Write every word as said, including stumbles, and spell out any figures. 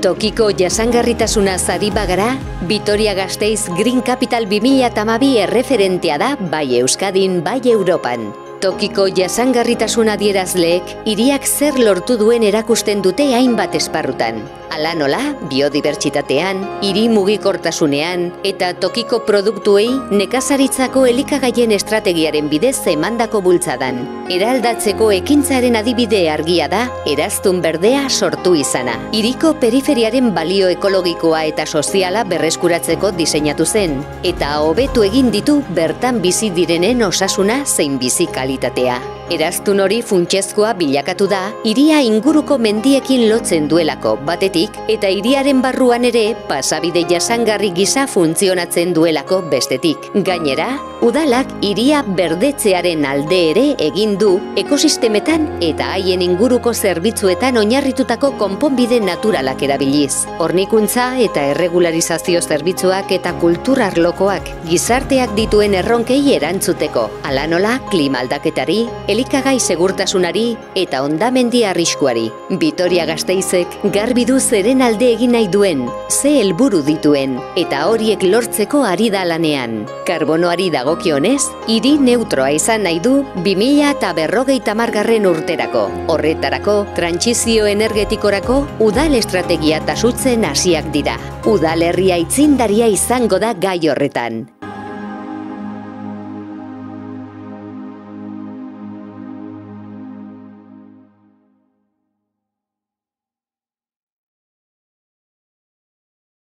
Tokiko jasangarritasuna zari bagara, Vitoria-Gasteiz Green Capital bi mila hamabi erreferentea da bai Euskadin, bai Europan. Tokiko jasangarritasun adierazleek hiriak zer lortu duen erakusten dute hainbat esparrutan. Hala nola, biodibertsitatean, hiri mugikortasunean eta tokiko produktuei nekazaritzako elikagaien estrategiaren bidez emandako bultzadan. Eraldatzeko ekintzaren adibide argia da eraztun berdea sortu izana. Hiriko periferiaren balio ekologikoa eta soziala berreskuratzeko diseinatu zen, eta hobetu egin ditu bertan bizi direnen osasuna zein bizi kalitatea. Eraztun hori funtsezkoa bilakatu da, hiria inguruko mendiekin lotzen duelako batetik, eta hiriaren barruan ere pasabide jasangarri gisa funtzionatzen duelako bestetik. Gainera, udalak hiria berdetzearen alde ere egin du ekosistemetan eta haien inguruko zerbitzuetan oinarritutako konponbide naturalak erabiliz. Hornikuntza eta erregularizazio zerbitzuak eta kulturarlokoak gizarteak dituen erronkei erantzuteko. Hala nola, klima aldaketari, elikagai segurtasunari eta hondamendi arriskuari. Vitoria-Gasteizek garbi du zeren alde egin nahi duen, ze helburu dituen, eta horiek lortzeko ari da lanean. Karbonoari dagokionez, hiri neutroa izan nahi du bi mila berrogeita hamargarren urterako. Horretarako, trantsizio energetikorako udal estrategia tasutzen hasiak dira. Udalerria aitzindaria izango da gai horretan.